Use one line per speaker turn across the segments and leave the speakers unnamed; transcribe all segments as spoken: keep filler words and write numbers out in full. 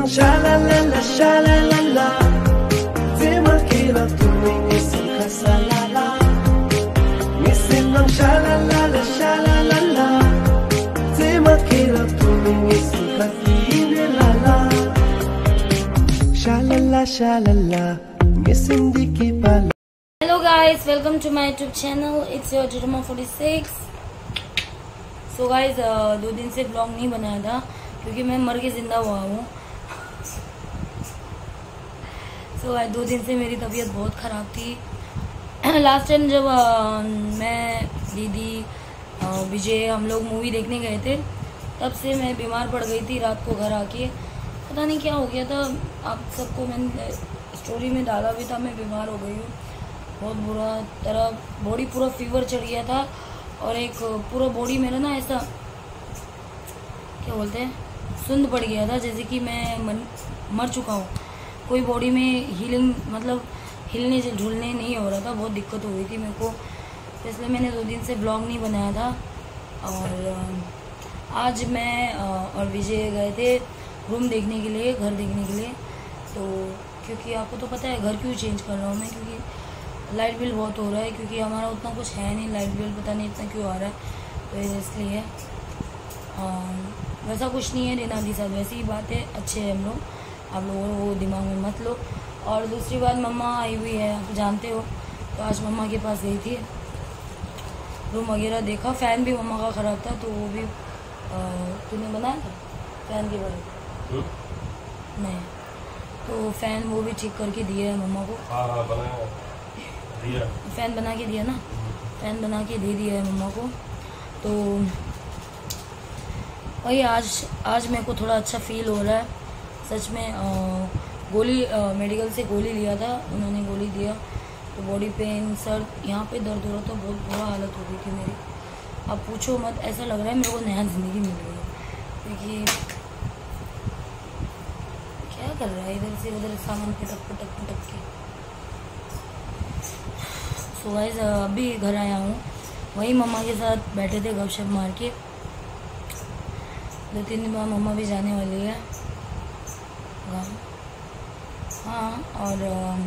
Sha-la-la-la, sha-la-la-la, Zimakira tuwing isang kasalala. Ngisin ng sha-la-la-la, sha-la-la-la, Zimakira tuwing isang katinilala. Sha-la-la, sha-la-la, ngisin di kipala.
Hello guys, welcome to my YouTube channel. It's your Jirma forty-six. So guys, uh, दो दिन से blog नहीं बनाया था क्योंकि मैं मर के जिंदा हुआ हूँ. सो so, दो दिन से मेरी तबीयत बहुत ख़राब थी. लास्ट टाइम जब आ, मैं दीदी विजय हम लोग मूवी देखने गए थे तब से मैं बीमार पड़ गई थी. रात को घर आके पता नहीं क्या हो गया था. आप सबको मैंने स्टोरी में डाला भी था. मैं बीमार हो गई हूँ बहुत बुरा तरह. बॉडी पूरा फीवर चढ़ गया था और एक पूरा बॉडी मेरा ना ऐसा क्या बोलते हैं सुंद पड़ गया था, जैसे कि मैं मन, मर चुका हूँ. कोई बॉडी में हीलिंग मतलब हिलने झूलने नहीं हो रहा था. बहुत दिक्कत हो रही थी मेरे को, इसलिए मैंने दो दिन से ब्लॉग नहीं बनाया था. और आज मैं और विजय गए थे रूम देखने के लिए, घर देखने के लिए. तो क्योंकि आपको तो पता है घर क्यों चेंज कर रहा हूँ मैं, क्योंकि लाइट बिल बहुत हो रहा है. क्योंकि हमारा उतना कुछ है नहीं लाइट बिल, पता नहीं इतना क्यों आ रहा है. तो इसलिए वैसा कुछ नहीं है देना दी सब, वैसी ही बात है. अच्छे हैं हम लोग, आप लोगों को दिमाग में मत लो. और दूसरी बात, मम्मा आई हुई है, आप जानते हो. तो आज मम्मा के पास गई थी, रूम वगैरह देखा. फ़ैन भी मम्मा का ख़राब था तो वो भी तूने बनाया था फ़ैन के बारे नहीं. तो फ़ैन वो भी ठीक करके दिया है मम्मा को.
हाँ हाँ बनाया दिया.
फ़ैन बना के दिया ना, फ़ैन बना के दे दिया है मम्मा को. तो वही आज आज मेरे को थोड़ा अच्छा फील हो रहा है सच में. आ, गोली आ, मेडिकल से गोली लिया था, उन्होंने गोली दिया तो बॉडी पेन सर यहाँ पे दर्द हो रहा था. बहुत बुरा हालत हो गई थी मेरी. अब पूछो मत, ऐसा लग रहा है मेरे को नया ज़िंदगी मिल रही है. क्योंकि क्या कर रहा है इधर से उधर सामान पटक पटक पटक के. सो गाइस अभी घर आया हूँ, वही मम्मा के साथ बैठे थे गपशप मार के. दो तीन दिन बाद मम्मा भी जाने वाली है गाँव. हाँ और आ,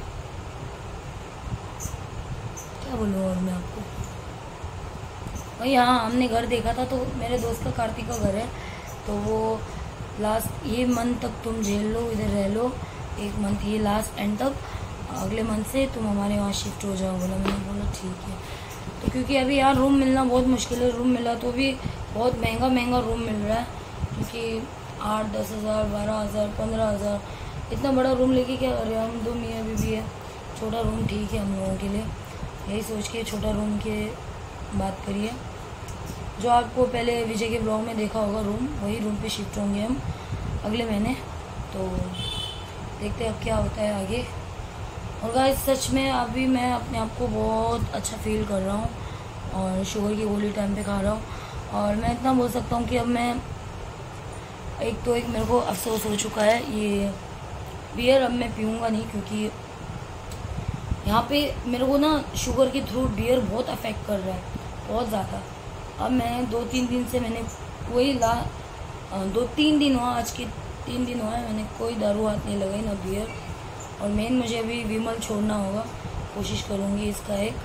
क्या बोलूँ और मैं आपको. वही हाँ हमने घर देखा था तो मेरे दोस्त का कार्तिक का घर है. तो वो लास्ट ये मंथ तक तुम झेल लो, इधर रह लो एक मंथ, ये लास्ट एंड तक. अगले मंथ से तुम हमारे वहाँ शिफ्ट हो जाओ बोला. मैंने बोला ठीक है. तो क्योंकि अभी यार रूम मिलना बहुत मुश्किल है. रूम मिला तो भी बहुत महंगा महंगा रूम मिल रहा है. क्योंकि आठ दस हज़ार बारह हज़ार पंद्रह हज़ार इतना बड़ा रूम लेके क्या कर रहे हैं हम. दो मियाँ बीवी है, छोटा रूम ठीक है हम लोगों के लिए. यही सोच के छोटा रूम के बात करिए. जो आपको पहले विजय के ब्लॉग में देखा होगा रूम, वही रूम पे शिफ्ट होंगे हम अगले महीने. तो देखते हैं अब क्या होता है आगे. और गाइस सच में अभी मैं अपने आप को बहुत अच्छा फील कर रहा हूँ और शुगर की गोली टाइम पे खा रहा हूँ. और मैं इतना बोल सकता हूँ कि अब मैं एक तो एक मेरे को अफसोस हो चुका है, ये बियर अब मैं पीऊँगा नहीं. क्योंकि यहाँ पे मेरे को ना शुगर के थ्रू बियर बहुत अफेक्ट कर रहा है, बहुत ज़्यादा. अब मैं दो तीन दिन से मैंने कोई ला दो तीन दिन हुआ, आज के तीन दिन हुआ है मैंने कोई दारू हाथ नहीं लगाई ना बियर. और मेन मुझे अभी विमल छोड़ना होगा, कोशिश करूँगी इसका एक.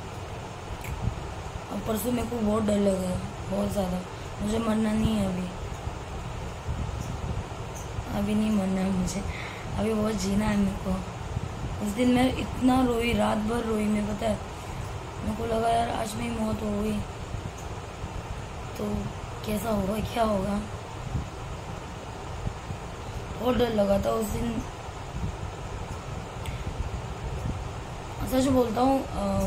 अब परसों मेरे को बहुत डर लगा है, बहुत ज़्यादा. मुझे मरना नहीं है अभी, अभी नहीं मरना है मुझे, अभी बहुत जीना है मेरे को. उस दिन मैं इतना रोई, रात भर रोई मैं, पता है. मेरे को लगा यार आज मेरी मौत हो गई तो कैसा होगा क्या होगा. बहुत डर लगा था उस दिन. सच बोलता हूँ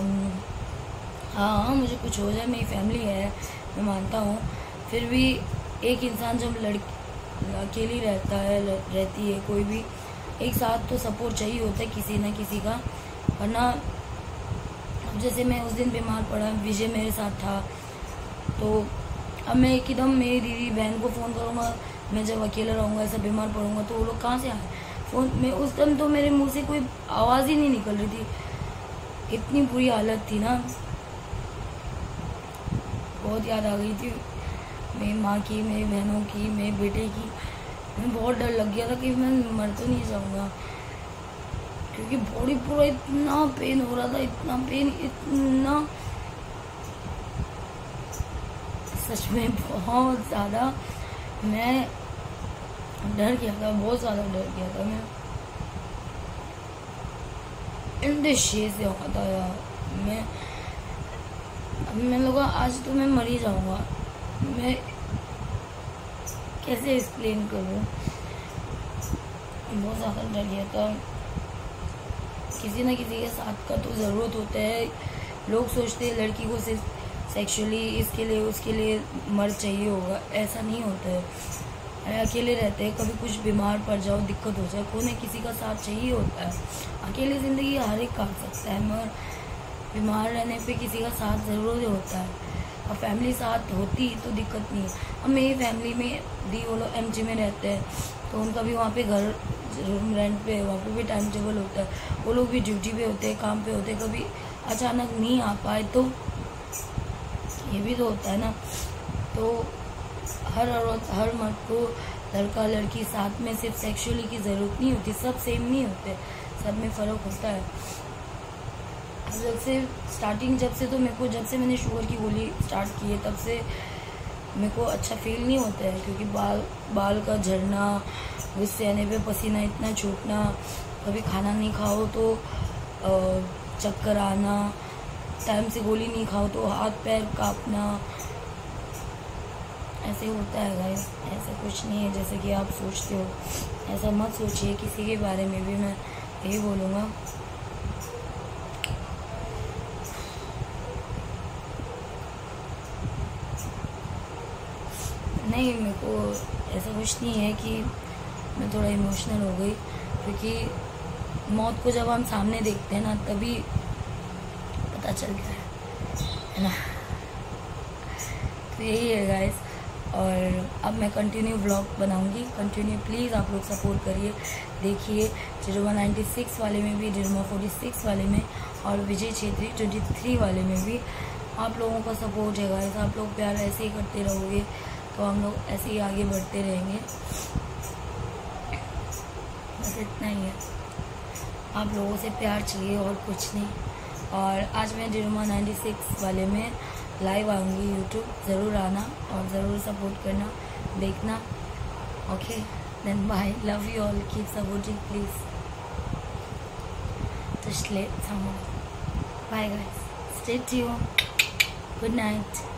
हाँ मुझे कुछ हो जाए, मेरी फैमिली है मैं मानता हूँ. फिर भी एक इंसान जब लड़की अकेली रहता है रहती है कोई भी, एक साथ तो सपोर्ट चाहिए होता है किसी ना किसी का. वरना अब जैसे मैं उस दिन बीमार पड़ा, विजय मेरे साथ था. तो अब मैं एकदम मेरी दीदी बहन को फ़ोन करूँगा, मैं जब अकेला रहूँगा ऐसा बीमार पड़ूँगा तो वो लोग कहाँ से आए फ़ोन में. उस टाइम तो मेरे मुंह से कोई आवाज़ ही नहीं निकल रही थी, इतनी बुरी हालत थी ना. बहुत याद आ गई थी मेरी माँ की, मेरी बहनों की, मेरे बेटे की. मैं बहुत डर लग गया था कि मैं मर तो नहीं जाऊंगा, क्योंकि बॉडी पूरा इतना पेन हो रहा था, इतना पेन, इतना सच में बहुत ज़्यादा मैं डर गया था, बहुत ज़्यादा डर गया था मैं। इंडिशे से हुआ था यार। मैं अब मैं लगा आज तो मैं मर ही जाऊंगा। मैं कैसे एक्सप्लेन करूं, बहुत ज़्यादा डर गया था। किसी ना किसी के साथ का तो ज़रूरत होता है। लोग सोचते हैं लड़की को सिर्फ सेक्सुअली इसके लिए उसके लिए मर्द चाहिए होगा, ऐसा नहीं होता है। अकेले रहते हैं, कभी कुछ बीमार पड़ जाओ, दिक्कत हो जाए, कोई किसी का साथ चाहिए होता है। अकेले ज़िंदगी हर एक काट सकता है, मगर बीमार रहने पे किसी का साथ ज़रूर होता है। और फैमिली साथ होती तो दिक्कत नहीं है। अब मेरी फैमिली में दी वो लोग एम जी में रहते हैं, तो उनका भी वहाँ पे घर रूम रेंट पे, वहाँ पे भी टाइम टेबल होता है। वो लोग भी ड्यूटी पे होते हैं, काम पे होते हैं। कभी अचानक नहीं आ पाए तो ये भी तो होता है ना। तो हर औरत, हर मर्द को लड़का लड़की साथ में सिर्फ सेक्सुअली की ज़रूरत नहीं होती। सब सेम नहीं होते, सब में फ़र्क होता है। जब से स्टार्टिंग जब से तो मेरे को जब से मैंने शुगर की गोली स्टार्ट की है, तब से मेरे को अच्छा फील नहीं होता है, क्योंकि बाल बाल का झड़ना, गुस्से आने पे पसीना इतना छूटना, कभी खाना नहीं खाओ तो चक्कर आना, टाइम से गोली नहीं खाओ तो हाथ पैर कांपना, ऐसे होता है गाइस। ऐसा कुछ नहीं है जैसे कि आप सोचते हो, ऐसा मत सोचिए। किसी के बारे में भी मैं यही बोलूँगा, नहीं, मेरे को ऐसा कुछ नहीं है कि मैं थोड़ा इमोशनल हो गई, क्योंकि मौत को जब हम सामने देखते हैं ना, तभी पता चलता है है ना। तो यही है गाइस। और अब मैं कंटिन्यू व्लॉग बनाऊंगी, कंटिन्यू प्लीज़ आप लोग सपोर्ट करिए। देखिए जिरोमा नाइन्टी सिक्स वाले में भी, जिरोमा फोर्टी सिक्स वाले में, और विजय छेत्री ट्वेंटी थ्री वाले में भी आप लोगों का सपोर्ट है गाइस। आप लोग प्यार ऐसे ही करते रहोगे तो हम लोग ऐसे ही आगे बढ़ते रहेंगे। बस इतना ही है, आप लोगों से प्यार चाहिए और कुछ नहीं। और आज मैं जिरोमा नाइन्टी सिक्स वाले में लाइव आऊँगी यूट्यूब, ज़रूर आना और ज़रूर सपोर्ट करना, देखना। Okay then bye, love you all, keep supporting please. Just let some bye guys, stay tuned, good night.